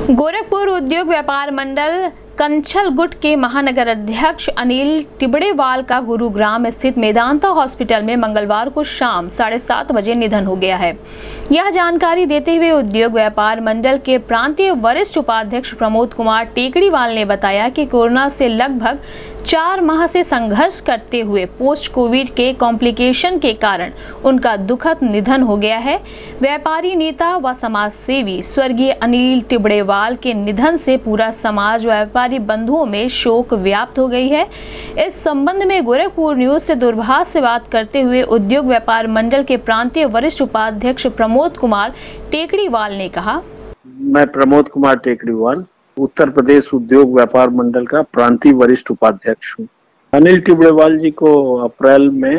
गोरखपुर उद्योग व्यापार मंडल कंछल गुट के महानगर अध्यक्ष अनिल तिबड़ेवाल का गुरुग्राम स्थित मेदांता हॉस्पिटल में मंगलवार को शाम 7:30 बजे निधन हो गया है। यह जानकारी देते हुए उद्योग व्यापार मंडल के प्रांतीय वरिष्ठ उपाध्यक्ष प्रमोद कुमार टेकड़ीवाल ने बताया कि कोरोना से लगभग 4 माह से संघर्ष करते हुए पोस्ट कोविड के कॉम्प्लिकेशन के कारण उनका दुखद निधन हो गया है। व्यापारी नेता व समाज सेवी स्वर्गीय अनिल तिबड़ेवाल के निधन से पूरा समाज व्यापारी बंधुओं में शोक व्याप्त हो गई है। इस संबंध में गोरखपुर न्यूज से दूरभाष से बात करते हुए उद्योग व्यापार मंडल के प्रांतीय वरिष्ठ उपाध्यक्ष प्रमोद कुमार टेकड़ीवाल ने कहा, मैं प्रमोद कुमार टेकड़ीवाल उत्तर प्रदेश उद्योग व्यापार मंडल का प्रांतीय वरिष्ठ उपाध्यक्ष हूँ। अनिल तिबड़ेवाल जी को अप्रैल में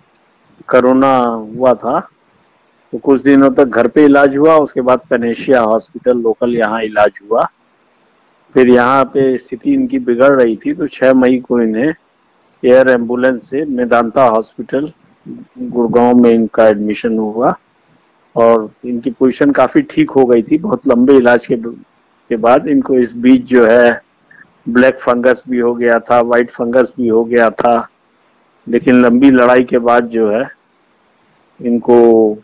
कोरोना हुआ था, तो कुछ दिनों तक घर पे इलाज हुआ। उसके बाद पेनेशिया हॉस्पिटल लोकल यहाँ इलाज हुआ। फिर यहाँ पे स्थिति इनकी बिगड़ रही थी, तो 6 मई को इन्हें एयर एम्बुलेंस से मेदांता हॉस्पिटल गुड़गांव में इनका एडमिशन हुआ और इनकी पोजीशन काफी ठीक हो गई थी। बहुत लंबे इलाज के बाद इनको इस बीच जो है ब्लैक फंगस भी हो गया था, वाइट फंगस भी हो गया था, लेकिन लंबी लड़ाई के बाद जो है इनको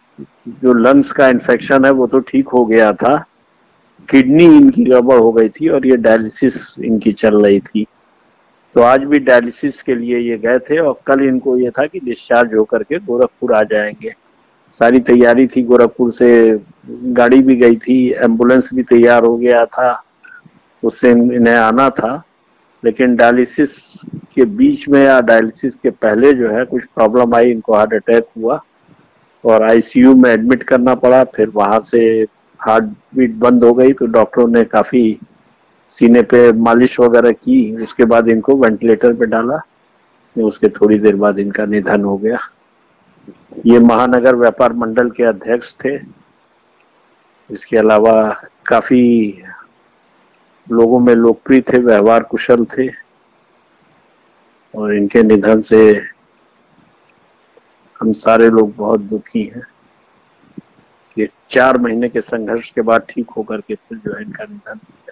जो लंग्स का इन्फेक्शन है वो तो ठीक हो गया था, किडनी इनकी गड़बड़ हो गई थी और ये डायलिसिस इनकी चल रही थी। तो आज भी डायलिसिस के लिए ये गए थे और कल इनको ये था कि डिस्चार्ज होकर के गोरखपुर आ जाएंगे। सारी तैयारी थी, गोरखपुर से गाड़ी भी गई थी, एम्बुलेंस भी तैयार हो गया था, उससे इन्हें आना था। लेकिन डायलिसिस के बीच में या डायलिसिस के पहले जो है कुछ प्रॉब्लम आई, इनको हार्ट अटैक हुआ और आईसीयू में एडमिट करना पड़ा। फिर वहां से हार्ट बीट बंद हो गई, तो डॉक्टरों ने काफी सीने पे मालिश वगैरह की। उसके बाद इनको वेंटिलेटर पे डाला, उसके थोड़ी देर बाद इनका निधन हो गया। ये महानगर व्यापार मंडल के अध्यक्ष थे। इसके अलावा काफी लोगों में लोकप्रिय थे, व्यवहार कुशल थे और इनके निधन से हम सारे लोग बहुत दुखी हैं कि 4 महीने के संघर्ष के बाद ठीक होकर के फिर जो है इनका निधन।